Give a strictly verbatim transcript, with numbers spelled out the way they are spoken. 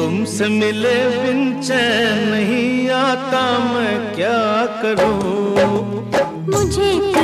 तुमसे मिले बिन चैन नहीं आता, मैं क्या करूं। मुझे